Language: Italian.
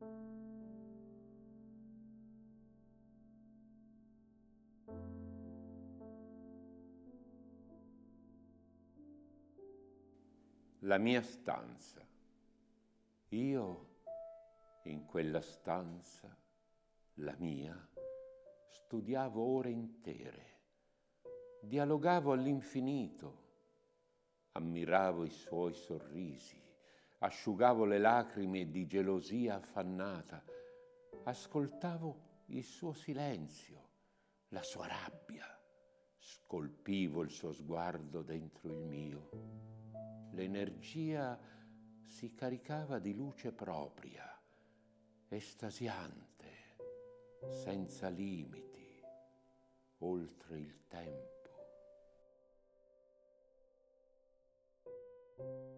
La mia stanza. Io in quella stanza, la mia, studiavo ore intere, dialogavo all'infinito, ammiravo i suoi sorrisi, asciugavo le lacrime di gelosia affannata, ascoltavo il suo silenzio, la sua rabbia, scolpivo il suo sguardo dentro il mio. L'energia si caricava di luce propria, estasiante, senza limiti, oltre il tempo.